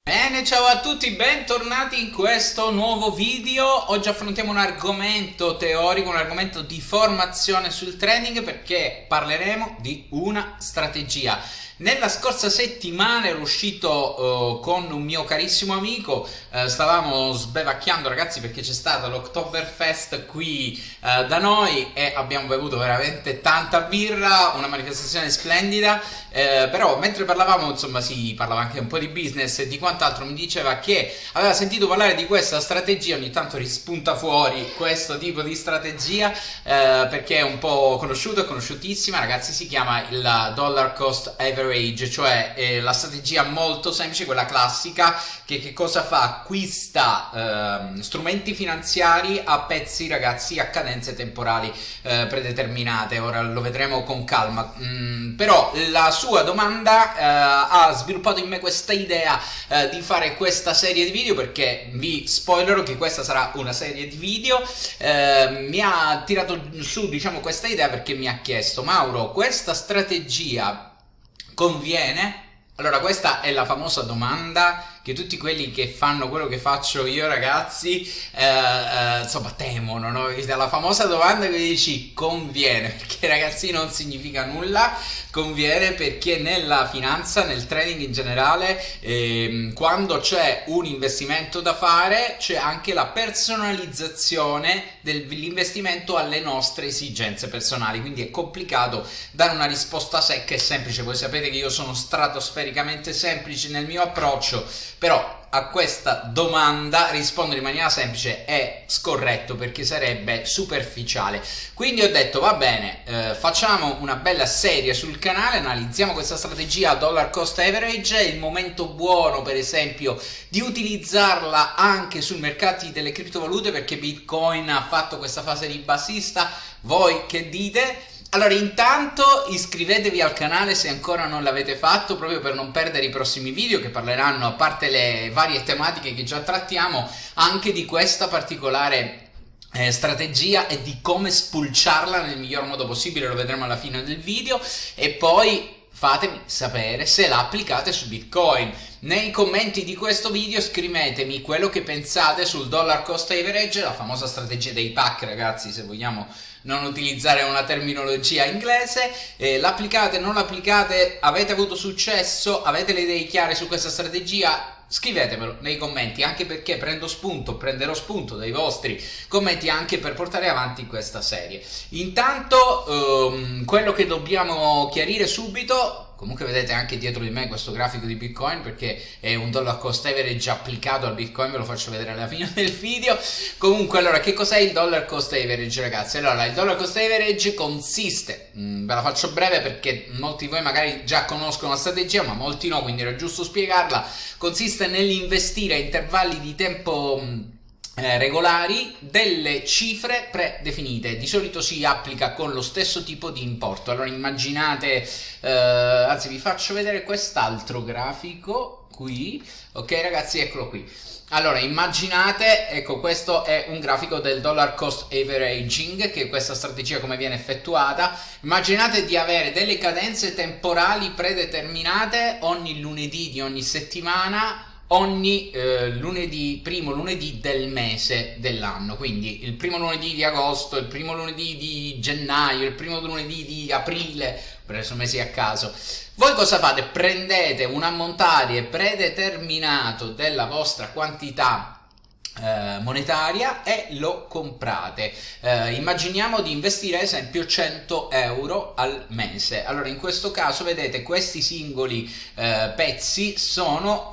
Bene, ciao a tutti, bentornati in questo nuovo video. Oggi affrontiamo un argomento teorico, un argomento di formazione sul trading perché parleremo di una strategia. Nella scorsa settimana ero uscito con un mio carissimo amico, stavamo sbevacchiando ragazzi perché c'è stato l'Oktoberfest qui da noi e abbiamo bevuto veramente tanta birra, una manifestazione splendida, però mentre parlavamo insomma si parlava anche un po' di business e di quant'altro. Mi diceva che aveva sentito parlare di questa strategia, ogni tanto rispunta fuori questo tipo di strategia perché è un po' conosciuta, conosciutissima ragazzi, si chiama il dollar cost average, cioè la strategia molto semplice, quella classica che cosa fa? Acquista strumenti finanziari a pezzi ragazzi, a cadenze temporali predeterminate. Ora lo vedremo con calma, però la sua domanda ha sviluppato in me questa idea di fare questa serie di video, perché vi spoilerò che questa sarà una serie di video. Mi ha tirato su diciamo questa idea perché mi ha chiesto: Mauro, questa strategia conviene? Allora, questa è la famosa domanda che tutti quelli che fanno quello che faccio io ragazzi insomma temono, no? La famosa domanda che dici conviene, perché ragazzi non significa nulla. Conviene perché nella finanza, nel trading in generale, quando c'è un investimento da fare c'è anche la personalizzazione dell'investimento alle nostre esigenze personali, quindi è complicato dare una risposta secca e semplice. Voi sapete che io sono stratosfericamente semplice nel mio approccio, però a questa domanda rispondere in maniera semplice è scorretto perché sarebbe superficiale. Quindi ho detto va bene, facciamo una bella serie sul canale, analizziamo questa strategia dollar cost average. È il momento buono per esempio di utilizzarla anche sui mercati delle criptovalute perché Bitcoin ha fatto questa fase ribassista. Voi che dite? Allora, intanto iscrivetevi al canale se ancora non l'avete fatto, proprio per non perdere i prossimi video che parleranno, a parte le varie tematiche che già trattiamo, anche di questa particolare strategia e di come spulciarla nel miglior modo possibile. Lo vedremo alla fine del video. E poi fatemi sapere se la applicate su Bitcoin. Nei commenti di questo video scrivetemi quello che pensate sul dollar cost average, la famosa strategia dei pack ragazzi, se vogliamo non utilizzare una terminologia inglese. L'applicate, non l'applicate, avete avuto successo, avete le idee chiare su questa strategia? Scrivetemelo nei commenti, anche perché prenderò spunto dai vostri commenti anche per portare avanti questa serie. Intanto quello che dobbiamo chiarire subito, comunque vedete anche dietro di me questo grafico di Bitcoin perché è un dollar cost average applicato al Bitcoin, ve lo faccio vedere alla fine del video. Comunque, allora, che cos'è il dollar cost average ragazzi? Allora, il dollar cost average consiste, ve la faccio breve perché molti di voi magari già conoscono la strategia ma molti no, quindi era giusto spiegarla. Consiste nell'investire a intervalli di tempo regolari delle cifre predefinite. Di solito si applica con lo stesso tipo di importo. Allora immaginate, anzi vi faccio vedere quest'altro grafico qui, ok ragazzi, eccolo qui. Allora immaginate, ecco, questo è un grafico del dollar cost averaging, che è questa strategia come viene effettuata. Immaginate di avere delle cadenze temporali predeterminate ogni lunedì di ogni settimana, ogni primo lunedì del mese dell'anno. Quindi il primo lunedì di agosto, il primo lunedì di gennaio, il primo lunedì di aprile, preso mesi a caso. Voi cosa fate? Prendete un ammontare predeterminato della vostra quantità monetaria e lo comprate. Immaginiamo di investire ad esempio 100 euro al mese. Allora in questo caso vedete questi singoli pezzi sono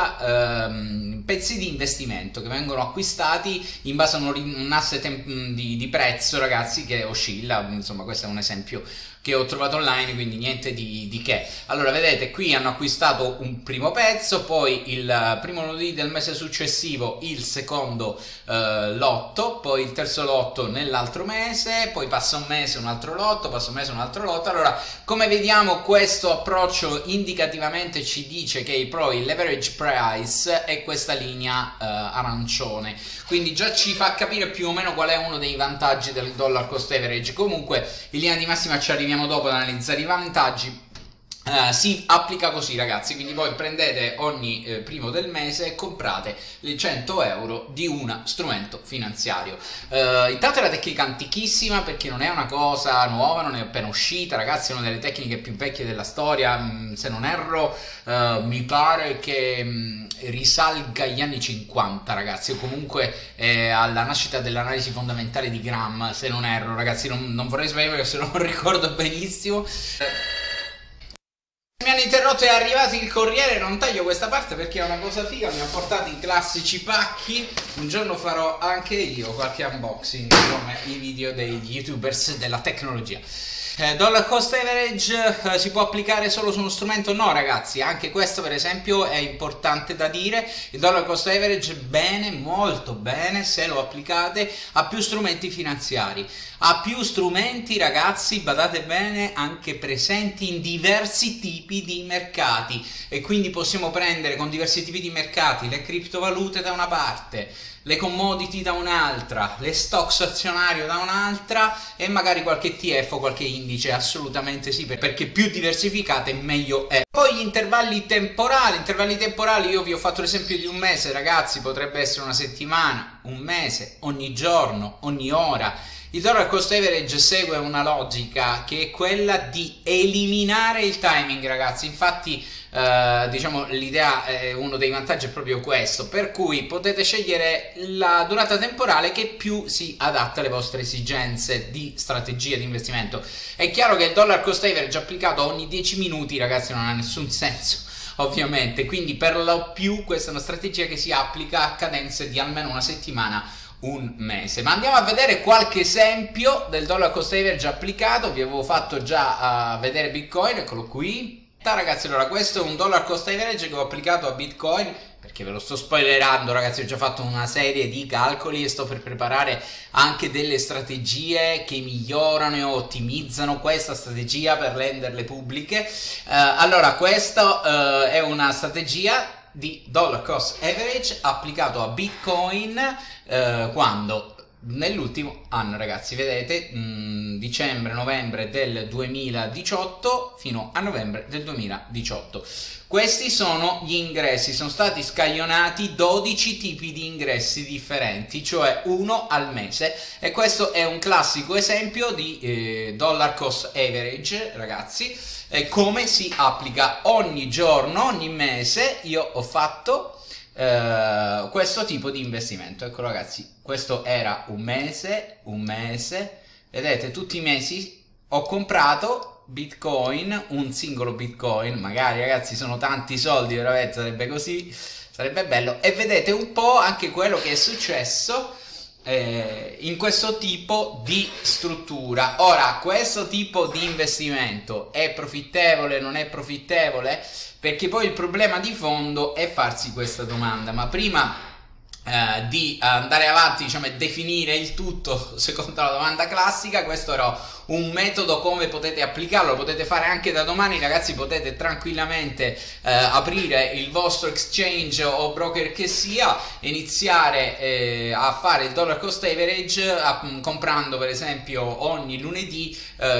pezzi di investimento che vengono acquistati in base a un asset di prezzo ragazzi che oscilla. Insomma, questo è un esempio che ho trovato online, quindi niente di che. Allora vedete qui hanno acquistato un primo pezzo, poi il primo lunedì del mese successivo il secondo lotto, poi il terzo lotto nell'altro mese, poi passa un mese un altro lotto, passa un mese un altro lotto. Allora come vediamo questo approccio indicativamente ci dice che il leverage price è questa linea arancione, quindi già ci fa capire più o meno qual è uno dei vantaggi del dollar cost average. Comunque in linea di massima ci arriviamo dopo ad analizzare i vantaggi. Si applica così, ragazzi, quindi voi prendete ogni primo del mese e comprate le 100 euro di uno strumento finanziario. Intanto è una tecnica antichissima, perché non è una cosa nuova, non è appena uscita, ragazzi, è una delle tecniche più vecchie della storia. Se non erro, mi pare che risalga agli anni 50, ragazzi, o comunque alla nascita dell'analisi fondamentale di Graham, se non erro, ragazzi, non vorrei sbagliare perché se non ricordo benissimo. Mi hanno interrotto, è arrivato il corriere, non taglio questa parte perché è una cosa figa, mi ha portato i classici pacchi. Un giorno farò anche io qualche unboxing come i video degli youtubers della tecnologia. Dollar cost average si può applicare solo su uno strumento? No, ragazzi, anche questo per esempio è importante da dire. Il dollar cost average bene, molto bene se lo applicate a più strumenti finanziari, a più strumenti, ragazzi, badate bene, anche presenti in diversi tipi di mercati, e quindi possiamo prendere con diversi tipi di mercati le criptovalute da una parte, le commodity da un'altra, le stocks azionario da un'altra, e magari qualche ETF o qualche indice, assolutamente sì, perché più diversificate meglio è. Poi gli intervalli temporali, io vi ho fatto l'esempio di un mese, ragazzi, potrebbe essere una settimana, un mese, ogni giorno, ogni ora. Il dollar cost average segue una logica che è quella di eliminare il timing, ragazzi. Infatti diciamo l'idea, uno dei vantaggi è proprio questo, per cui potete scegliere la durata temporale che più si adatta alle vostre esigenze di strategia di investimento. È chiaro che il dollar cost average applicato ogni 10 minuti, ragazzi, non ha nessun senso, ovviamente, quindi per lo più questa è una strategia che si applica a cadenze di almeno una settimana, un mese. Ma andiamo a vedere qualche esempio del dollar cost average applicato. Vi avevo fatto già vedere Bitcoin, eccolo qui. Ragazzi, allora questo è un dollar cost average che ho applicato a Bitcoin, perché ve lo sto spoilerando, ragazzi, ho già fatto una serie di calcoli e sto per preparare anche delle strategie che migliorano e ottimizzano questa strategia per renderle pubbliche. Allora, questa è una strategia di dollar cost average applicato a Bitcoin quando? Nell'ultimo anno, ragazzi, vedete, dicembre-novembre del 2018 fino a novembre del 2018. Questi sono gli ingressi, sono stati scaglionati 12 tipi di ingressi differenti, cioè uno al mese, e questo è un classico esempio di dollar cost average, ragazzi, come si applica ogni giorno, ogni mese. Io ho fatto questo tipo di investimento, ecco, ragazzi, questo era un mese, vedete, tutti i mesi ho comprato Bitcoin, un singolo Bitcoin, magari, ragazzi, sono tanti soldi, veramente sarebbe così, sarebbe bello, e vedete un po' anche quello che è successo in questo tipo di struttura. Ora, questo tipo di investimento è profittevole, non è profittevole? Perché poi il problema di fondo è farsi questa domanda, ma prima di andare avanti, diciamo, e definire il tutto secondo la domanda classica, questo era un metodo come potete applicarlo, lo potete fare anche da domani, ragazzi, potete tranquillamente aprire il vostro exchange o broker che sia, iniziare a fare il dollar cost average comprando per esempio ogni lunedì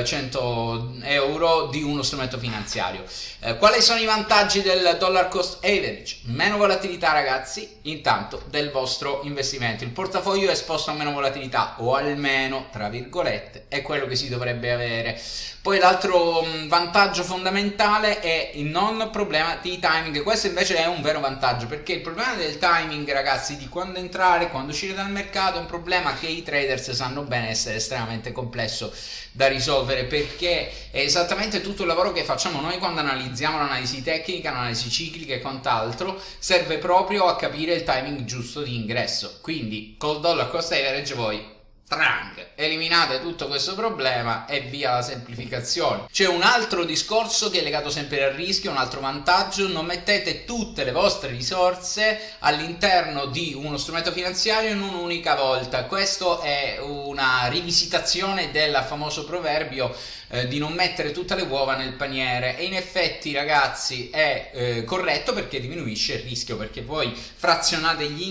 100 euro di uno strumento finanziario. Quali sono i vantaggi del dollar cost average? Meno volatilità, ragazzi, intanto del vostro investimento, il portafoglio è esposto a meno volatilità, o almeno tra virgolette è quello che si dovrebbe avere. Poi l'altro vantaggio fondamentale è il non problema di timing. Questo invece è un vero vantaggio, perché il problema del timing, ragazzi, di quando entrare, quando uscire dal mercato, è un problema che i traders sanno bene essere estremamente complesso da risolvere, perché è esattamente tutto il lavoro che facciamo noi quando analizziamo l'analisi tecnica, l'analisi ciclica e quant'altro, serve proprio a capire il timing giusto di ingresso. Quindi col dollar cost average voi eliminate tutto questo problema e via la semplificazione. C'è un altro discorso che è legato sempre al rischio, un altro vantaggio: non mettete tutte le vostre risorse all'interno di uno strumento finanziario in un'unica volta. Questo è una rivisitazione del famoso proverbio di non mettere tutte le uova nel paniere, e in effetti ragazzi è corretto, perché diminuisce il rischio, perché poi frazionando gli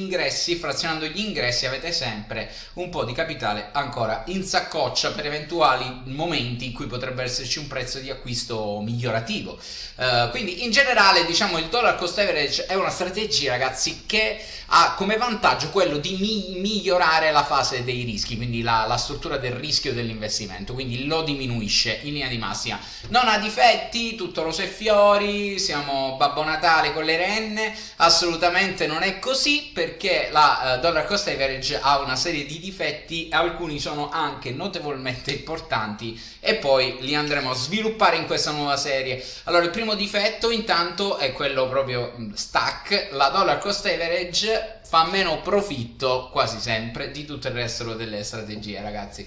ingressi avete sempre un po' di capitale ancora in saccoccia per eventuali momenti in cui potrebbe esserci un prezzo di acquisto migliorativo. Quindi in generale diciamo il dollar cost average è una strategia ragazzi che ha come vantaggio quello di migliorare la fase dei rischi, quindi la struttura del rischio dell'investimento, quindi lo diminuisce in linea di massima. Non ha difetti, tutto rose e fiori, siamo Babbo Natale con le renne, assolutamente non è così, perché la dollar cost average ha una serie di difetti, alcuni sono anche notevolmente importanti e poi li andremo a sviluppare in questa nuova serie. Allora, il primo difetto intanto è quello proprio stack: la dollar cost average fa meno profitto quasi sempre di tutto il resto delle strategie ragazzi,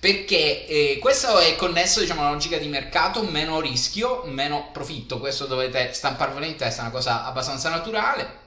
perché questo è connesso diciamo alla logica di mercato: meno rischio, meno profitto. Questo dovete stamparvelo in testa, è una cosa abbastanza naturale.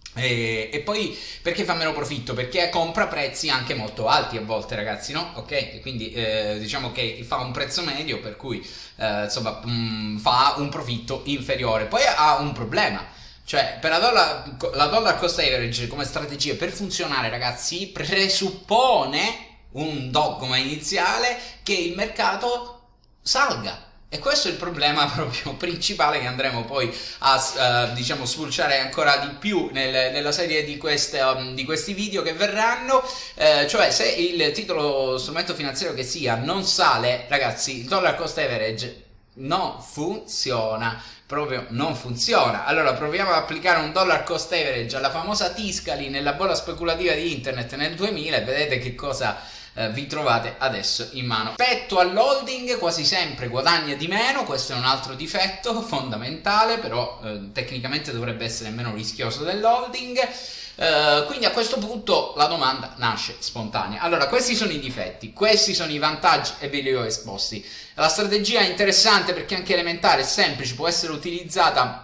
E poi perché fa meno profitto? Perché compra prezzi anche molto alti a volte ragazzi, no? Ok, quindi diciamo che fa un prezzo medio, per cui insomma fa un profitto inferiore. Poi ha un problema, cioè per la dollar cost average come strategia, per funzionare ragazzi, presuppone un dogma iniziale che il mercato salga. E questo è il problema proprio principale che andremo poi a diciamo spulciare ancora di più nella serie di questi video che verranno. Cioè, se il titolo strumento finanziario che sia non sale ragazzi, il dollar cost average non funziona, proprio non funziona. Allora proviamo ad applicare un dollar cost average alla famosa Tiscali nella bolla speculativa di internet nel 2000 e vedete che cosa vi trovate adesso in mano. Rispetto all'holding quasi sempre guadagna di meno, questo è un altro difetto fondamentale, però tecnicamente dovrebbe essere meno rischioso dell'holding. Quindi a questo punto la domanda nasce spontanea. Allora, questi sono i difetti, questi sono i vantaggi e ve li ho esposti. La strategia è interessante perché anche elementare, semplice, può essere utilizzata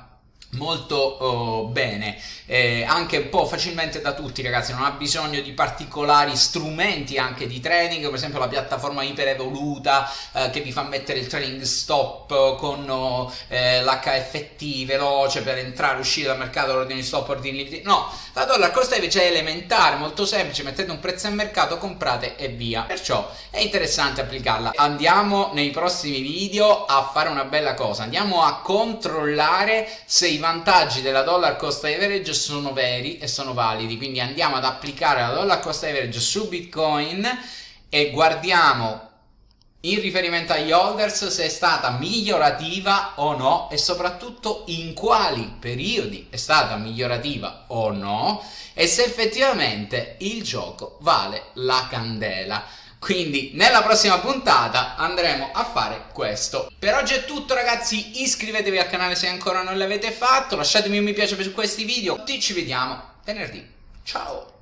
molto bene, anche un po' facilmente da tutti ragazzi, non ha bisogno di particolari strumenti anche di trading, per esempio la piattaforma iper evoluta che vi fa mettere il trading stop con l'HFT veloce per entrare e uscire dal mercato, ordini stop, ordini limiti. No, la dollar cost average è elementare, molto semplice: mettete un prezzo al mercato, comprate e via. Perciò è interessante applicarla. Andiamo nei prossimi video a fare una bella cosa, andiamo a controllare se i vantaggi della dollar cost average sono veri e sono validi. Quindi andiamo ad applicare la dollar cost average su Bitcoin e guardiamo in riferimento agli holders se è stata migliorativa o no, e soprattutto in quali periodi è stata migliorativa o no, e se effettivamente il gioco vale la candela. Quindi nella prossima puntata andremo a fare questo. Per oggi è tutto ragazzi, iscrivetevi al canale se ancora non l'avete fatto, lasciatemi un mi piace per questi video, ci vediamo venerdì, ciao!